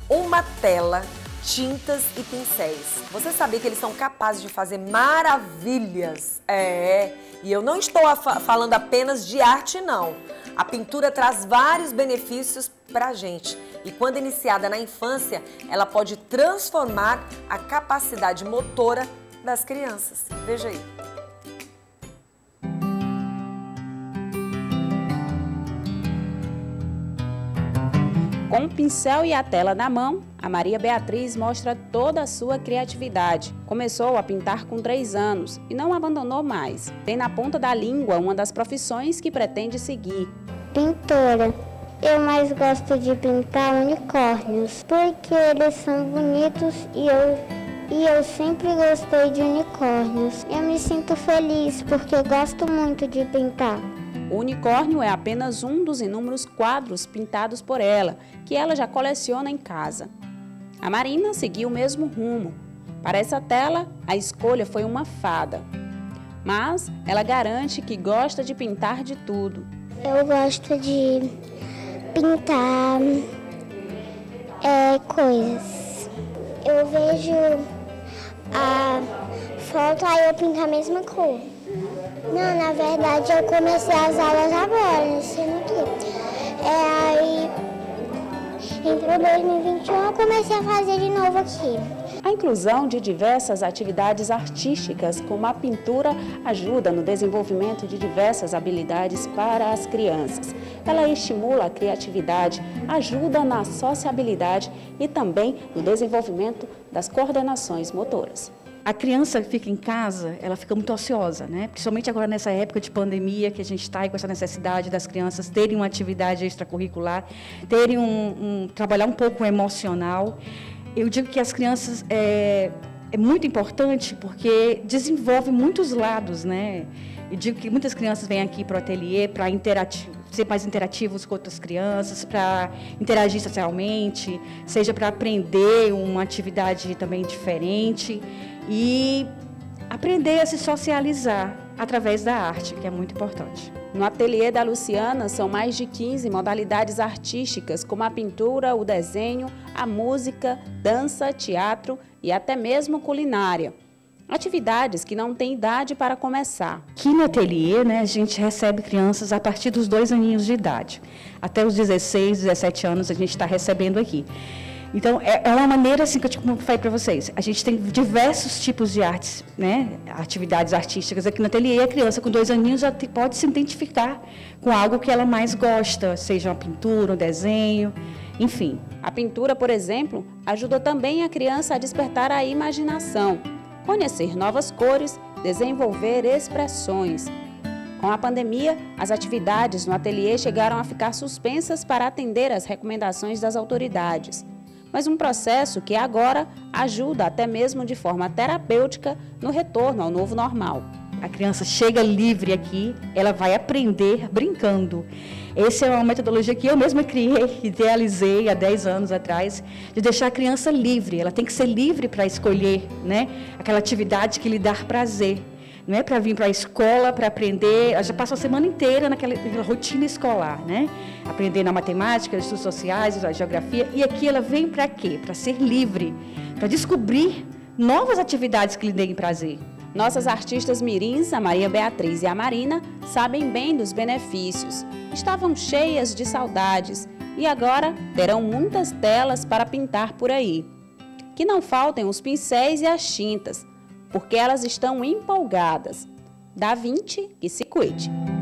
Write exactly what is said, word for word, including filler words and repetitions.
uma tela, tintas e pincéis. Você sabia que eles são capazes de fazer maravilhas? É, e eu não estou falando apenas de arte, não. A pintura traz vários benefícios para a gente. E quando iniciada na infância, ela pode transformar a capacidade motora das crianças. Veja aí. Com o pincel e a tela na mão, a Maria Beatriz mostra toda a sua criatividade. Começou a pintar com três anos e não abandonou mais. Tem na ponta da língua uma das profissões que pretende seguir. Pintora. Eu mais gosto de pintar unicórnios, porque eles são bonitos e eu, e eu sempre gostei de unicórnios. Eu me sinto feliz porque eu gosto muito de pintar. O unicórnio é apenas um dos inúmeros quadros pintados por ela, que ela já coleciona em casa. A Marina seguiu o mesmo rumo. Para essa tela, a escolha foi uma fada. Mas ela garante que gosta de pintar de tudo. Eu gosto de pintar é, coisas. Eu vejo a foto, aí eu pinto a mesma cor. Não, na verdade eu comecei as aulas agora, não sei no que. É, aí, entrou dois mil e vinte e um, eu comecei a fazer de novo aqui. A inclusão de diversas atividades artísticas, como a pintura, ajuda no desenvolvimento de diversas habilidades para as crianças. Ela estimula a criatividade, ajuda na sociabilidade e também no desenvolvimento das coordenações motoras. A criança que fica em casa, ela fica muito ociosa, né? Principalmente agora nessa época de pandemia que a gente está aí com essa necessidade das crianças terem uma atividade extracurricular, terem um, um trabalhar um pouco o emocional. Eu digo que as crianças é, é muito importante porque desenvolve muitos lados, né? Eu digo que muitas crianças vêm aqui para o ateliê para interativo, ser mais interativos com outras crianças, para interagir socialmente, seja para aprender uma atividade também diferente e aprender a se socializar através da arte, que é muito importante. No ateliê da Luciana são mais de quinze modalidades artísticas, como a pintura, o desenho, a música, dança, teatro e até mesmo culinária. Atividades que não têm idade para começar. Aqui no ateliê, né, a gente recebe crianças a partir dos dois aninhos de idade. Até os dezesseis, dezessete anos a gente está recebendo aqui. Então, é uma maneira, assim, que eu como eu falei para vocês, a gente tem diversos tipos de artes, né, atividades artísticas aqui no ateliê. A criança com dois aninhos já pode se identificar com algo que ela mais gosta, seja uma pintura, um desenho, enfim. A pintura, por exemplo, ajuda também a criança a despertar a imaginação, conhecer novas cores, desenvolver expressões. Com a pandemia, as atividades no ateliê chegaram a ficar suspensas para atender às recomendações das autoridades. Mas um processo que agora ajuda até mesmo de forma terapêutica no retorno ao novo normal. A criança chega livre aqui, ela vai aprender brincando. Essa é uma metodologia que eu mesma criei, idealizei há dez anos atrás, de deixar a criança livre. Ela tem que ser livre para escolher, né, aquela atividade que lhe dá prazer. Não é para vir para a escola, para aprender, ela já passa a semana inteira naquela, naquela rotina escolar, né? Aprendendo a matemática, os estudos sociais, a geografia, e aqui ela vem para quê? Para ser livre, para descobrir novas atividades que lhe deem prazer. Nossas artistas mirins, a Maria Beatriz e a Marina, sabem bem dos benefícios. Estavam cheias de saudades e agora terão muitas telas para pintar por aí. Que não faltem os pincéis e as tintas, porque elas estão empolgadas. Da Vinci, que se cuide!